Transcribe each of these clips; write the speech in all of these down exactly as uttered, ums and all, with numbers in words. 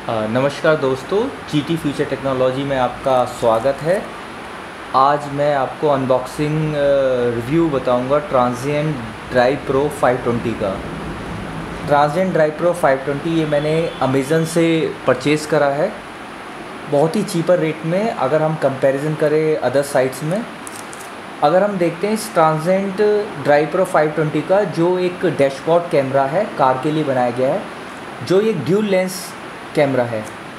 अ, नमस्कार दोस्तों, GT future technology में आपका स्वागत है। आज मैं आपको अनबॉक्सिंग रिव्यू बताऊंगा Transcend drive pro five twenty का। Transcend drive pro five twenty ये मैंने अमेज़न से परचेज़ करा है, बहुत ही चीपर रेट में अगर हम कंपैरिजन करें अदर साइट्स में। अगर हम देखते हैं इस Transcend drive pro five twenty का जो एक डैशबोर्ड कैमरा है, कार के लिए बनाया गया है, जो एक ड्यूल लेंस कैमरा है।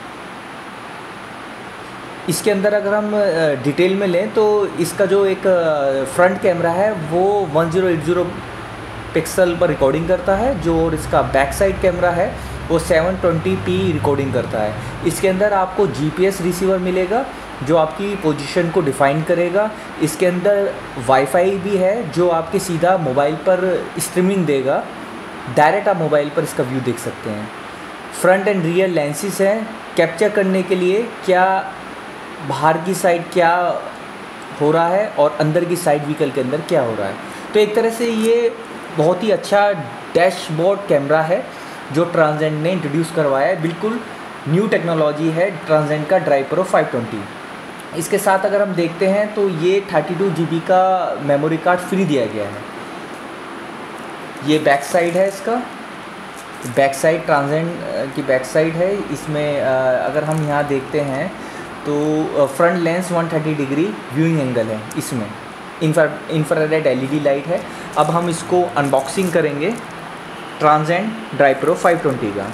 इसके अंदर अगर हम डिटेल में लें तो इसका जो एक फ्रंट कैमरा है वो one zero eight zero pixel पर रिकॉर्डिंग करता है, जो और इसका बैक साइड कैमरा है वो सेवन ट्वेंटी पी रिकॉर्डिंग करता है। इसके अंदर आपको जीपीएस रिसीवर मिलेगा जो आपकी पोजीशन को डिफ़ाइन करेगा। इसके अंदर वाईफाई भी है जो आपके सीधा मोबाइल पर स्ट्रीमिंग देगा, डायरेक्ट आप मोबाइल पर इसका व्यू देख सकते हैं। फ्रंट एंड रियर लेंसेस हैं कैप्चर करने के लिए क्या बाहर की साइड क्या हो रहा है और अंदर की साइड व्हीकल के अंदर क्या हो रहा है। तो एक तरह से ये बहुत ही अच्छा डैशबोर्ड कैमरा है जो ट्रांजिएंट ने इंट्रोड्यूस करवाया है। बिल्कुल न्यू टेक्नोलॉजी है ट्रांजिएंट का ड्राइव प्रो फाइव ट्वेंटी। इसके साथ अगर हम देखते हैं तो ये थर्टी टू जी बी का मेमोरी कार्ड फ्री दिया गया है। ये बैक साइड है, इसका बैक साइड ट्रांजिएंट की बैक साइड है। इसमें अगर हम यहाँ देखते हैं तो front lens one thirty degree viewing angle है, इसमें इंफ्रा इंफ्रारेड एलईडी लाइट है। अब हम इसको अनबॉक्सिंग करेंगे Transcend drive pro five twenty का।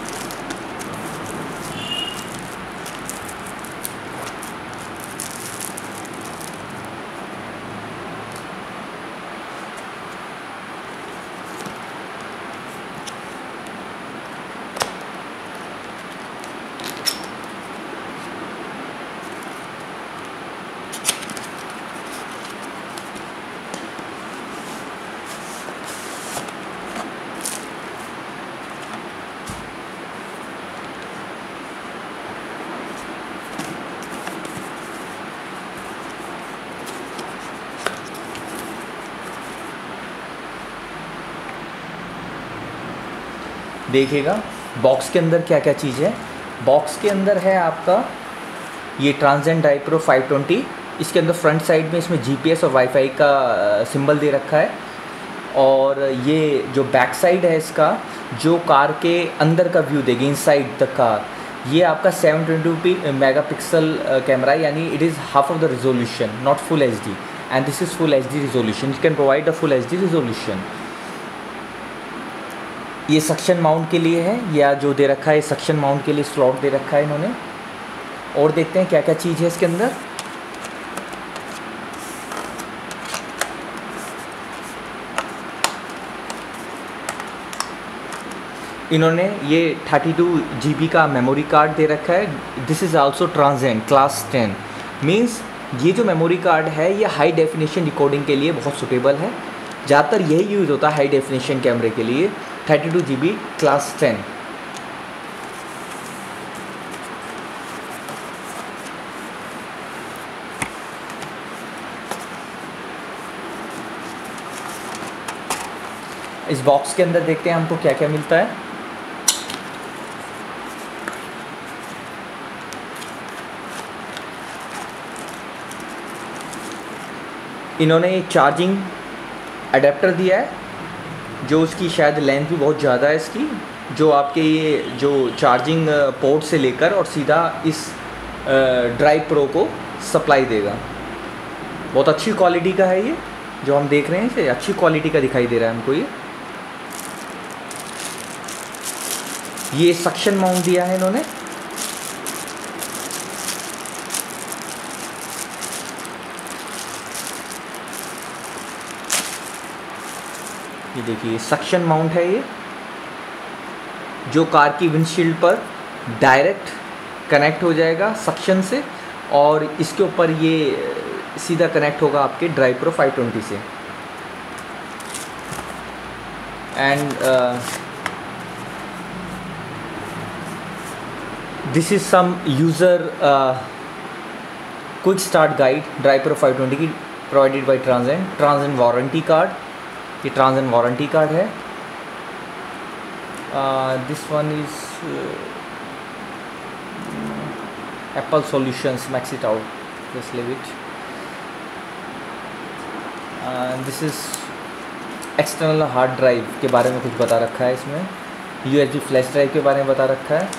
देखिएगा बॉक्स के अंदर क्या क्या चीज़ है। बॉक्स के अंदर है आपका ये Transcend drive pro five twenty. इसके अंदर फ्रंट साइड में इसमें जीपीएस और वाईफाई का सिंबल दे रखा है। और ये जो बैक साइड है इसका जो कार के अंदर का व्यू देगी इनसाइड द कार, ये आपका seven twenty P mega pixel camera है, यानी it is half of the resolution, not full H D, and this is full H D resolution. You can provide a full H D resolution. ये suction mount के लिए है, या जो दे रखा है सक्शन माउंट के लिए स्लॉट दे रखा है इन्होंने। और देखते हैं क्या क्या चीज़ है इसके अंदर। इन्होंने ये थर्टी टू जी बी का मेमोरी कार्ड दे रखा है। This is also Transcend class ten, means ये जो मेमोरी कार्ड है ये हाई डेफिनेशन रिकॉर्डिंग के लिए बहुत सुटेबल है। ज़्यादातर यही यूज़ होता है हाई डेफिनेशन कैमरे के लिए। Thirty two G B class ten. इस बॉक्स के अंदर देखते हैं हमको क्या क्या मिलता है। इन्होंने एक चार्जिंग अडेप्टर दिया है जो उसकी शायद लेंथ भी बहुत ज़्यादा है इसकी, जो आपके ये जो चार्जिंग पोर्ट से लेकर और सीधा इस ड्राइव प्रो को सप्लाई देगा। बहुत अच्छी क्वालिटी का है ये, जो हम देख रहे हैं इसे अच्छी क्वालिटी का दिखाई दे रहा है हमको। ये ये सक्शन माउंट दिया है इन्होंने। ये देखिए सक्शन माउंट है ये, जो कार की विंडशील्ड पर डायरेक्ट कनेक्ट हो जाएगा सक्शन से, और इसके ऊपर ये सीधा कनेक्ट होगा आपके ड्राइव प्रो फाइव ट्वेंटी से। And this is some user quick start guide drive pro five twenty की, provided by Transcend. Transcend warranty card, ये ट्रांजिएंट वारंटी कार्ड है। uh, this one is uh, apple solutions, max it out, just leave it. This is external hard drive के बारे में कुछ बता रखा है इसमें, यूएसबी फ्लैश ड्राइव के बारे में बता रखा है।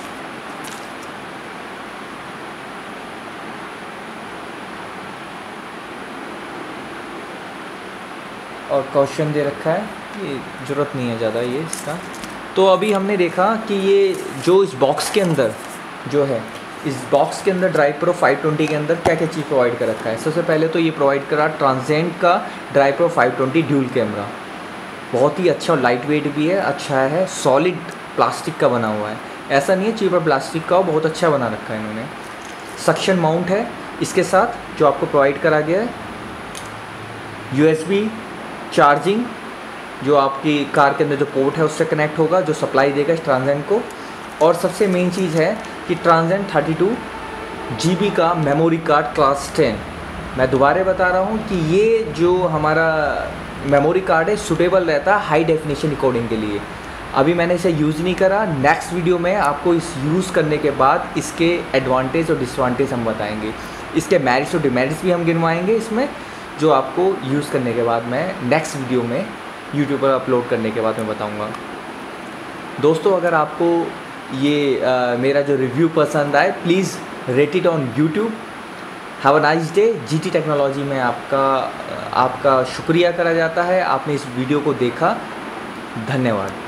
और क्वेश्चन दे रखा है, ये ज़रूरत नहीं है ज़्यादा ये इसका। तो अभी हमने देखा कि ये जो इस बॉक्स के अंदर जो है, इस बॉक्स के अंदर ड्राइव प्रो फाइव ट्वेंटी के अंदर क्या क्या चीज़ प्रोवाइड कर रखा है। सबसे पहले तो ये प्रोवाइड करा ट्रांसेंड का drive pro five twenty dual camera, बहुत ही अच्छा और लाइट वेट भी है, अच्छा है, सॉलिड प्लास्टिक का बना हुआ है, ऐसा नहीं है चीपर प्लास्टिक का, बहुत अच्छा बना रखा है इन्होंने। सक्शन माउंट है इसके साथ जो आपको प्रोवाइड करा गया है, यूएसबी चार्जिंग जो आपकी कार के अंदर जो पोर्ट है उससे कनेक्ट होगा, जो सप्लाई देगा इस ट्रांसेंड को। और सबसे मेन चीज़ है कि Transcend thirty two G B का मेमोरी कार्ड क्लास टेन। मैं दोबारा बता रहा हूँ कि ये जो हमारा मेमोरी कार्ड है सूटेबल रहता है हाई डेफिनेशन रिकॉर्डिंग के लिए। अभी मैंने इसे यूज़ नहीं करा, नेक्स्ट वीडियो में आपको इस यूज़ करने के बाद इसके एडवांटेज और डिसवांटेज हम बताएंगे, इसके मेरिट्स और डिमेरिट्स भी हम गिनवाएंगे इसमें, जो आपको यूज़ करने के बाद मैं नेक्स्ट वीडियो में यूट्यूब पर अपलोड करने के बाद मैं बताऊंगा। दोस्तों अगर आपको ये आ, मेरा जो रिव्यू पसंद आए, please rate it on YouTube. Have a nice day. GT technology में आपका आपका शुक्रिया करा जाता है, आपने इस वीडियो को देखा, धन्यवाद।